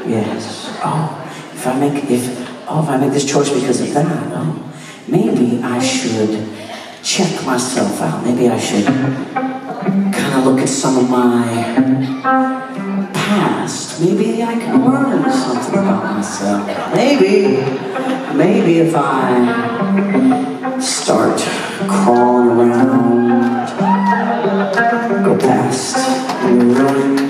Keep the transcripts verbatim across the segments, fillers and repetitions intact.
Yes. Oh, if I make if oh if I make this choice because of that, oh, maybe I should check myself out. Maybe I should kind of look at some of my past. Maybe I can learn something about myself. Maybe, maybe if I start crawling around, go past the ruins.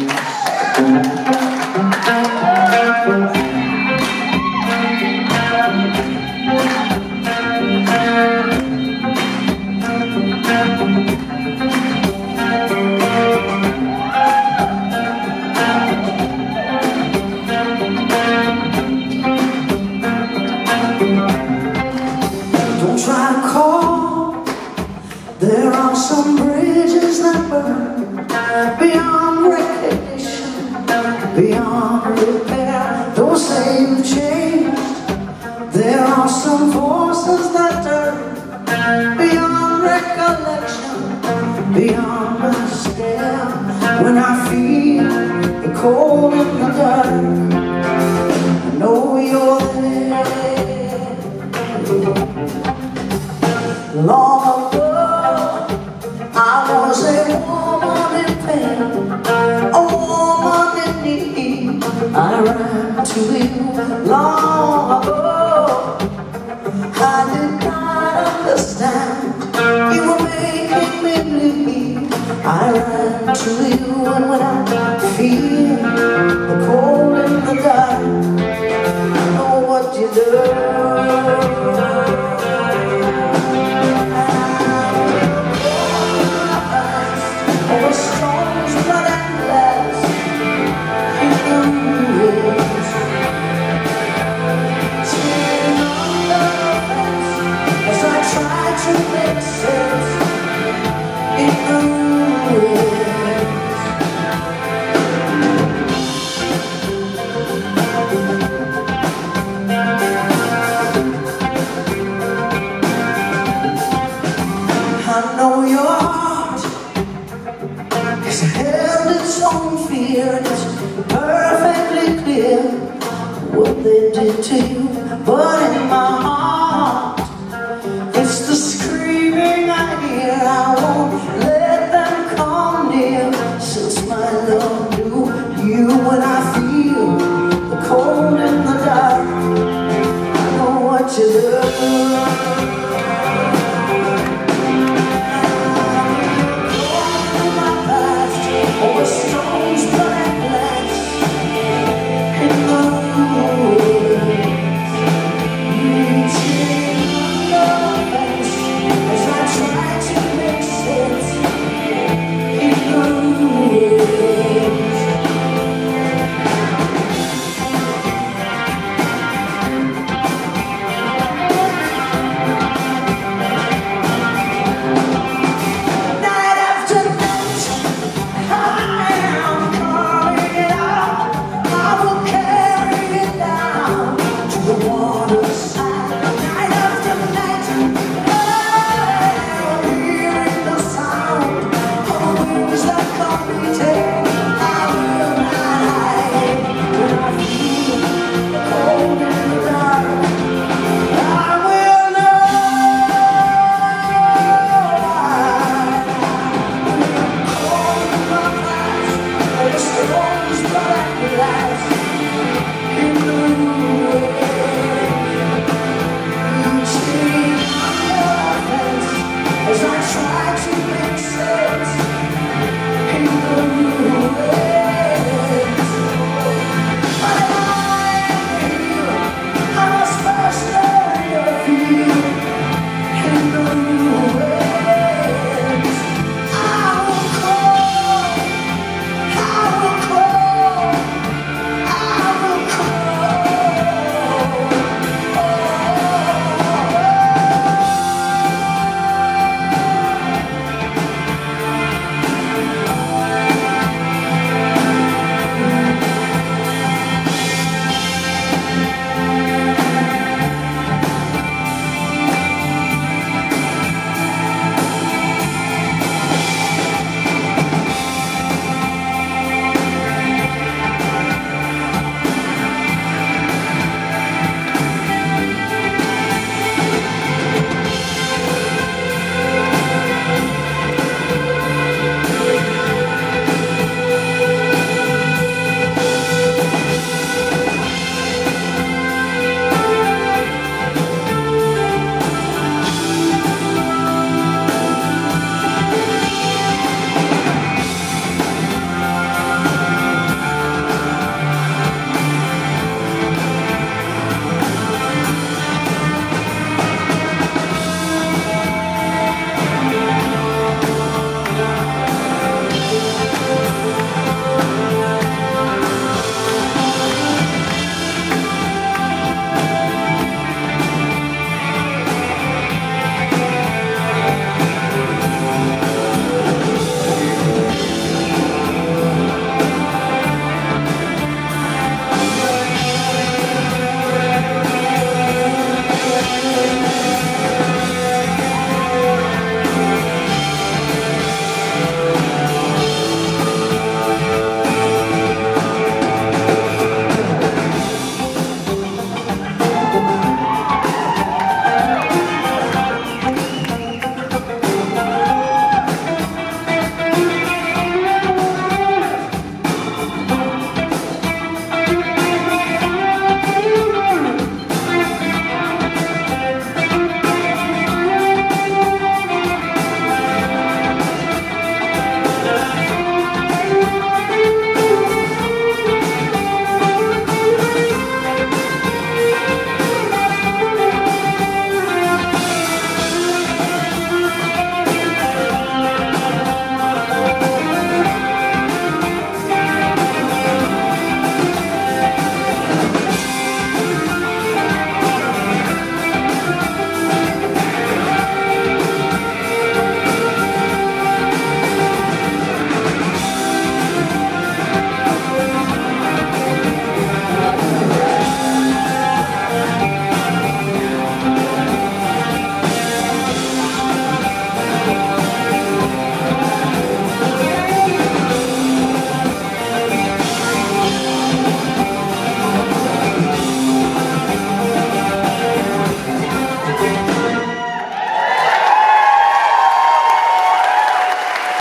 There are some bridges that burn beyond recognition, beyond repair. Though they've changed, there are some forces that turn beyond recollection, beyond my stare. When I feel the cold in the dark, I know you're there. Long ago, I was a woman in pain, a woman in need. I ran to you long ago. I did not understand, you were making me bleed. I ran to you, and when I feel the cold in the dark, I know what you do. Over storms, blood and glass, in the ruins, sitting under the fence, as I try to make sense, in the ruins. I know your heart it's held its own fear, and it's perfectly clear what they did to you, but in my heart